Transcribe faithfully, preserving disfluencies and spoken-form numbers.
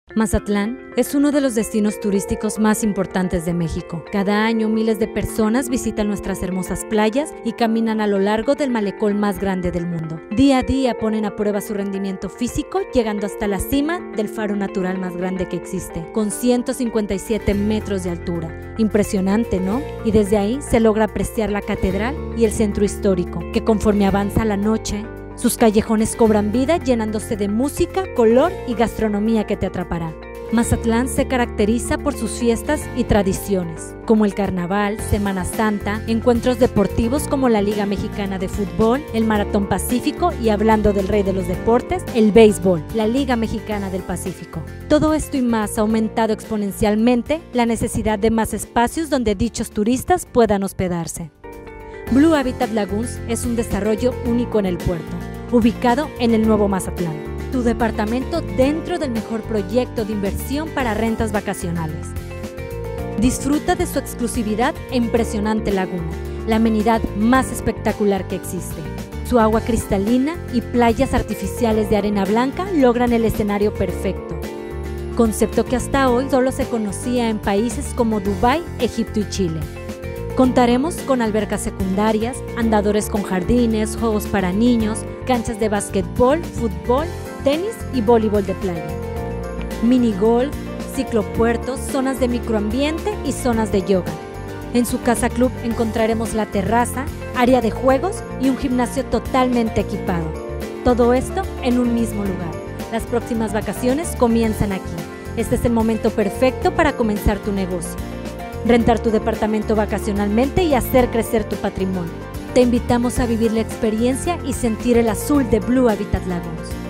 Mazatlán es uno de los destinos turísticos más importantes de México. Cada año miles de personas visitan nuestras hermosas playas y caminan a lo largo del malecón más grande del mundo. Día a día ponen a prueba su rendimiento físico, llegando hasta la cima del faro natural más grande que existe, con ciento cincuenta y siete metros de altura. Impresionante, ¿no? Y desde ahí se logra apreciar la catedral y el centro histórico, que conforme avanza la noche, sus callejones cobran vida llenándose de música, color y gastronomía que te atrapará. Mazatlán se caracteriza por sus fiestas y tradiciones, como el Carnaval, Semana Santa, encuentros deportivos como la Liga Mexicana de Fútbol, el Maratón Pacífico y, hablando del rey de los deportes, el béisbol, la Liga Mexicana del Pacífico. Todo esto y más ha aumentado exponencialmente la necesidad de más espacios donde dichos turistas puedan hospedarse. Blue Habitat Lagoons es un desarrollo único en el puerto, ubicado en el Nuevo Mazatlán, tu departamento dentro del mejor proyecto de inversión para rentas vacacionales. Disfruta de su exclusividad e impresionante laguna, la amenidad más espectacular que existe. Su agua cristalina y playas artificiales de arena blanca logran el escenario perfecto, concepto que hasta hoy solo se conocía en países como Dubái, Egipto y Chile. Contaremos con albercas secundarias, andadores con jardines, juegos para niños, canchas de básquetbol, fútbol, tenis y voleibol de playa, minigolf, ciclopuertos, zonas de microambiente y zonas de yoga. En su casa club encontraremos la terraza, área de juegos y un gimnasio totalmente equipado. Todo esto en un mismo lugar. Las próximas vacaciones comienzan aquí. Este es el momento perfecto para comenzar tu negocio, rentar tu departamento vacacionalmente y hacer crecer tu patrimonio. Te invitamos a vivir la experiencia y sentir el azul de Blue Habitat Lagoons.